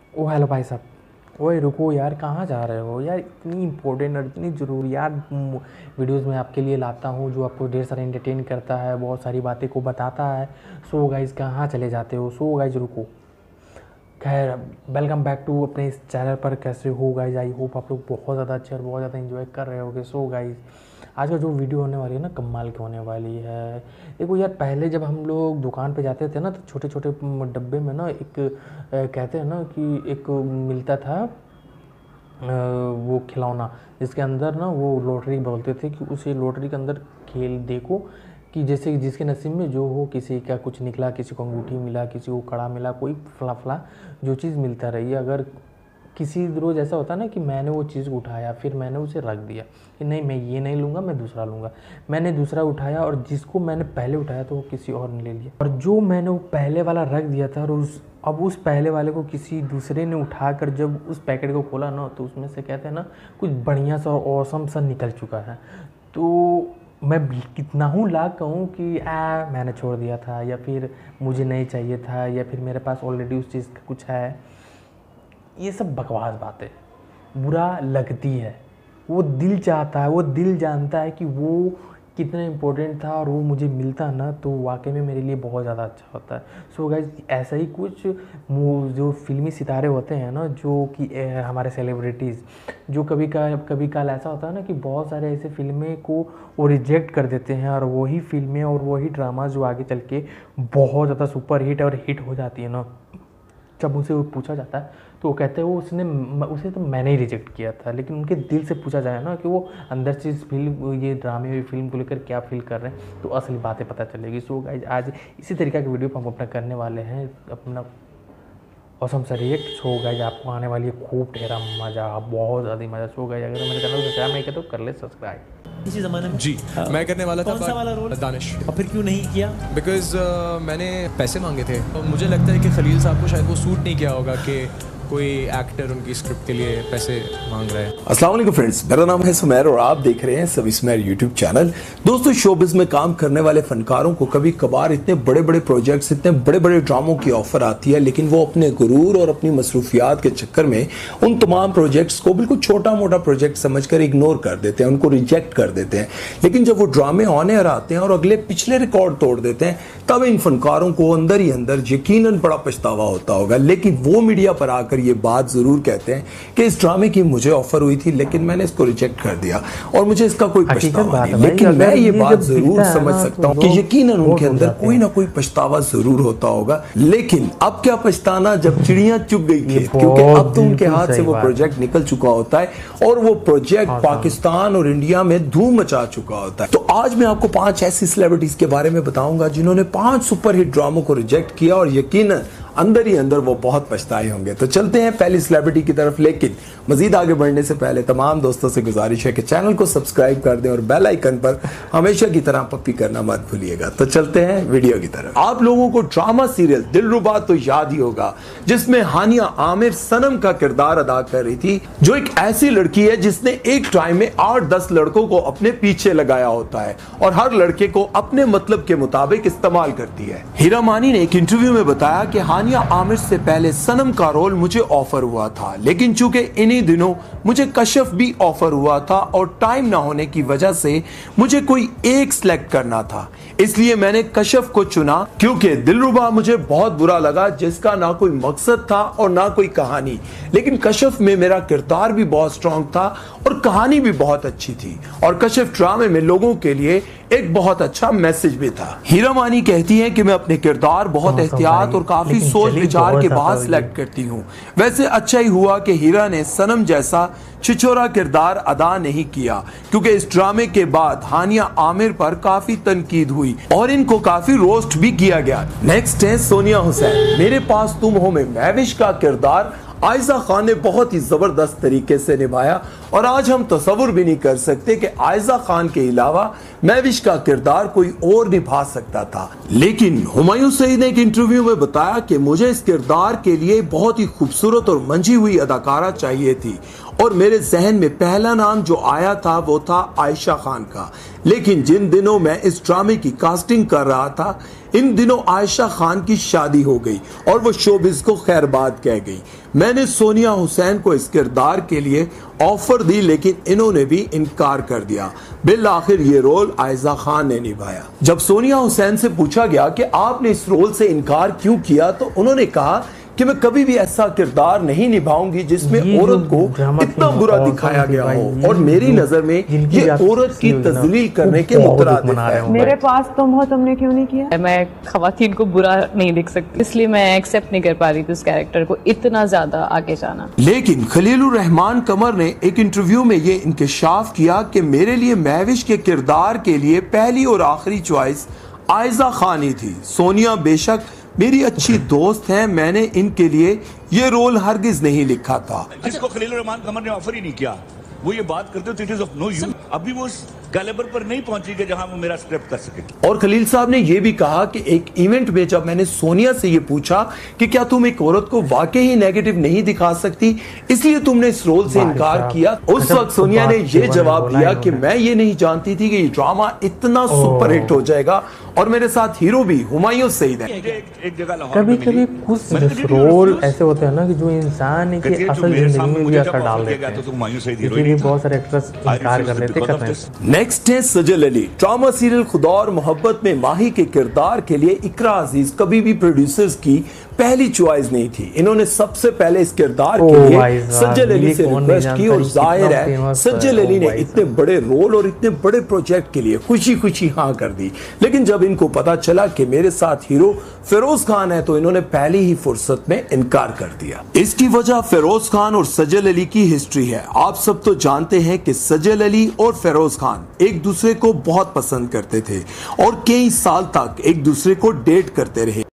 ओ hello भाई साहब। ओए रुको यार, कहाँ जा रहे हो यार? इतनी इंपॉर्टेंट और इतनी ज़रूरी यार वीडियोज़ मैं आपके लिए लाता हूँ जो आपको ढेर सारा एंटरटेन करता है, बहुत सारी बातें को बताता है। सो गाइज़ कहाँ चले जाते हो? सो गाइज़ रुको। खैर, वेलकम बैक टू अपने इस चैनल पर। कैसे हो गाइज़? आई होप आप लोग बहुत ज़्यादा अच्छे और बहुत ज़्यादा एंजॉय कर रहे होगे। सो गाइज़ आज का जो वीडियो होने वाली है ना, कमाल की होने वाली है। देखो यार, पहले जब हम लोग दुकान पे जाते थे ना तो छोटे छोटे डब्बे में ना एक कहते हैं ना कि एक मिलता था वो खिलौना, जिसके अंदर ना वो लॉटरी बोलते थे कि उस लॉटरी के अंदर खेल देखो कि जैसे जिसके नसीब में जो हो, किसी का कुछ निकला, किसी को अंगूठी मिला, किसी को कड़ा मिला, कोई फला फला जो चीज़ मिलता रही। अगर किसी रोज़ ऐसा होता ना कि मैंने वो चीज़ उठाया, फिर मैंने उसे रख दिया कि नहीं मैं ये नहीं लूँगा, मैं दूसरा लूँगा। मैंने दूसरा उठाया और जिसको मैंने पहले उठाया तो वो किसी और ने ले लिया, और जो मैंने वो पहले वाला रख दिया था और अब उस पहले वाले को किसी दूसरे ने उठाकर जब उस पैकेट को खोला ना तो उसमें से कहते हैं ना कुछ बढ़िया सा और ऑसम सा निकल चुका है। तो मैं कितना हूँ लाख कहूँ कि मैंने छोड़ दिया था, या फिर मुझे नहीं चाहिए था, या फिर मेरे पास ऑलरेडी उस चीज़ का कुछ है। ये सब बकवास बातें बुरा लगती है। वो दिल चाहता है, वो दिल जानता है कि वो कितना इम्पोर्टेंट था और वो मुझे मिलता ना तो वाकई में मेरे लिए बहुत ज़्यादा अच्छा होता है। सो गाइज ऐसा ही कुछ जो फिल्मी सितारे होते हैं ना, जो कि हमारे सेलिब्रिटीज़, जो कभी काल ऐसा होता है ना कि बहुत सारे ऐसे फिल्में को वो रिजेक्ट कर देते हैं, और वही फिल्में और वही ड्रामा जो आगे चल के बहुत ज़्यादा सुपर हिट और हिट हो जाती है ना, जब उनसे वो पूछा जाता है तो वो कहते हैं वो उसे तो मैंने ही रिजेक्ट किया था। लेकिन उनके दिल से पूछा जाए ना कि वो अंदर से इस फिल्म, ये ड्रामे और फिल्म को लेकर क्या फील कर रहे हैं, तो असली बातें पता चलेगी। सो गाइज आज इसी तरीके की वीडियो पर हम अपना करने वाले हैं, अपना औसम सा रिएक्ट। सो गाइज आपको आने वाली है खूब ढेरा मज़ा, बहुत ज़्यादा मज़ा। सो गाइज अगर मेरे चैनल को सब्सक्राइब नहीं किया तो कर ले सब्सक्राइब। इसी ज़माने में जी मैं करने वाला था। कौन सा वाला रोल? दानिश। और फिर क्यों नहीं किया? बिकॉज मैंने पैसे मांगे थे और मुझे लगता है कि खलील साहब को शायद वो सूट नहीं किया होगा कि कोई एक्टर उनकी स्क्रिप्ट के लिए पैसे मांग रहा है। अस्सलाम वालेकुम फ्रेंड्स, मेरा नाम है सुमेर और आप देख रहे हैं सभी सुमेर यूट्यूब चैनल। दोस्तों, शोबिज़ में काम करने वाले फनकारों को कभी कभार इतने बड़े बड़े प्रोजेक्ट्स, इतने बड़े बड़े ड्रामों की ऑफर आती है, लेकिन वो अपने गुरूर और अपनी मसरूफियात के चक्कर में उन तमाम प्रोजेक्ट्स को बिल्कुल छोटा मोटा प्रोजेक्ट समझकर इग्नोर कर देते हैं, उनको रिजेक्ट कर देते हैं। लेकिन जब वो ड्रामे ऑन एयर आते हैं और अगले पिछले रिकॉर्ड तोड़ देते हैं, तब इन फनकारों को अंदर ही अंदर यकीनन बड़ा पछतावा होता होगा। लेकिन वो मीडिया पर आकर ये बात जरूर कहते हैं कि इस ड्रामे की मुझे ऑफर हुई थी लेकिन मैंने इसको रिजेक्ट कर दिया और मुझे इसका कोई पछतावा नहीं। लेकिन मैं ये बात जरूर समझ सकता हूँ कि यकीनन उनके अंदर कोई ना कोई पछतावा जरूर होता होगा। लेकिन अब क्या पछताना जब चिड़ियां चुग गई खेत, क्योंकि अब तो उनके हाथ से वो प्रोजेक्ट निकल चुका होता है और वो प्रोजेक्ट पाकिस्तान और इंडिया में धूम मचा चुका होता है। तो आज मैं आपको 5 ऐसी सेलिब्रिटीज के बारे में बताऊंगा जिन्होंने 5 सुपरहिट ड्रामों को रिजेक्ट किया और यकीनन अंदर ही अंदर वो बहुत पछताए होंगे। तो चलते हैं पहली सेलिब्रिटी की तरफ, लेकिन मजीद आगे बढ़ने से पहले तमाम दोस्तों से गुजारिश है कि चैनल को सब्सक्राइब कर दें और बेल आइकन पर हमेशा की तरह पप्पी करना मत भूलिएगा। तो चलते हैं वीडियो की तरफ। आप लोगों को ड्रामा सीरियल दिलरुबा तो याद ही होगा, जिसमें हानिया आमिर सनम का किरदार अदा कर रही थी, जो एक ऐसी लड़की है जिसने एक टाइम में 8-10 लड़कों को अपने पीछे लगाया होता है और हर लड़के को अपने मतलब के मुताबिक इस्तेमाल करती है। हीरा मानी ने एक इंटरव्यू में बताया कि हानिया आमिर से पहले सनम का रोल मुझे ऑफर हुआ था, लेकिन चूंकि इन्हीं दिनों मुझे कशफ भी ऑफर हुआ था और टाइम ना होने की वजह से मुझे कोई एक सिलेक्ट करना था, इसलिए मैंने कशफ को चुना, क्योंकि दिलरुबा मुझे बहुत बुरा लगा जिसका ना कोई मकसद था और ना कोई कहानी। लेकिन कशफ में मेरा किरदार भी बहुत स्ट्रांग था और कहानी भी बहुत अच्छी थी, और कशफ ड्रामे में लोगों के लिए एक बहुत अच्छा मैसेज भी था। हीरा मानी कहती हैं कि मैं अपने किरदार बहुत एहतियात और काफी सोच विचार के बाद सिलेक्ट करती हूँ। वैसे अच्छा ही हुआ कि हीरा ने सनम जैसा छिछोरा किरदार अदा नहीं किया, क्योंकि इस ड्रामे के बाद हानिया आमिर पर काफी तनकीद हुई और इनको काफी रोस्ट भी किया गया। नेक्स्ट है सोनिया हुसैन। मेरे पास तुम हो में महविश का किरदार आयशा खान ने बहुत ही जबरदस्त तरीके से निभाया और आज हम तसव्वुर भी नहीं कर सकते कि आयशा खान के अलावा महविश का किरदार कोई और निभा सकता था। लेकिन हुमायूं सईद ने एक इंटरव्यू में बताया कि मुझे इस किरदार के लिए बहुत ही खूबसूरत और मंझी हुई अदाकारा चाहिए थी और मेरे जहन में पहला नाम जो आया था वो था आयशा खान का। लेकिन जिन दिनों मैं इस ड्रामे की कास्टिंग कर रहा था, इन दिनों आयशा खान की शादी हो गई और वो शोबिस को खैरबाद कह गई। मैंने सोनिया हुसैन को इस किरदार के लिए ऑफर दी लेकिन इन्होंने भी इनकार कर दिया। बिल आखिर ये रोल आयशा खान ने निभाया। जब सोनिया हुसैन से पूछा गया कि आपने इस रोल से इनकार क्यों किया तो उन्होंने कहा कि मैं कभी भी ऐसा किरदार नहीं निभाऊंगी जिसमें औरत को इतना बुरा दिखाया गया हो और मेरी नजर में ये औरत की तजलील करने के मुतरादिफ है। मेरे पास तुम हो, तुमने क्यों नहीं किया? मैं खवातीन को बुरा नहीं दिख सकती, इसलिए मैं एक्सेप्ट नहीं कर पा रही थी उस कैरेक्टर को इतना ज्यादा आगे जाना। लेकिन खलीलुर रहमान कमर ने एक इंटरव्यू में ये इंकशाफ किया कि मेरे लिए महविश के किरदार के लिए पहली और आखिरी चॉइस आयशा खान ही थी। सोनिया बेशक मेरी अच्छी दोस्त हैं, मैंने इनके लिए ये रोल हरगिज नहीं लिखा था। जिसको खलीलुर रहमान कमर ने ऑफर ही नहीं किया, वो ये बात करते थे it is of no use. अभी वो उस कैलिबर पर नहीं पहुंची कि जहां वो मेरा स्क्रिप्ट कर सके। और खलील साहब ने यह भी कहा कि एक इवेंट में जब मैंने सोनिया से ये पूछा कि क्या तुम एक औरत को वाकई ही नेगेटिव नहीं दिखा सकती इसलिए तुमने इस रोल से इनकार किया, उस वक्त सोनिया ने यह जवाब दिया कि मैं ये नहीं जानती थी कि ये ड्रामा इतना सुपरहिट हो जाएगा और मेरे साथ हीरो भी हुमायूं सईद है। कभी कभी कुछ रोल ऐसे होते हैं ना कि जो इंसान की असल जिंदगी में भी असर डाल देते हैं, इसीलिए बहुत सारे एक्टर्स इनकार कर लेते हैं। नेक्स्ट है सजल अली। ड्रामा सीरियल खुदा और मोहब्बत में माही के किरदार के लिए इकरा अजीज कभी भी प्रोड्यूसर्स की पहली चॉइस नहीं थी। इन्होंने सबसे पहले इस किरदार के लिए सज्जल अली से रिक्वेस्ट की और जाहिर है सज्जल अली ने इतने बड़े रोल और इतने बड़े प्रोजेक्ट के लिए खुशी खुशी हाँ कर दी। लेकिन जब इनको पता चला कि मेरे साथ हीरो फिरोज खान है तो इन्होंने पहली ही फुर्सत में इनकार कर दिया। इसकी वजह फिरोज खान और सज्जल अली की हिस्ट्री है। आप सब तो जानते हैं कि सज्जल अली और फिरोज खान एक दूसरे को बहुत पसंद करते थे और कई साल तक एक दूसरे को डेट करते रहे।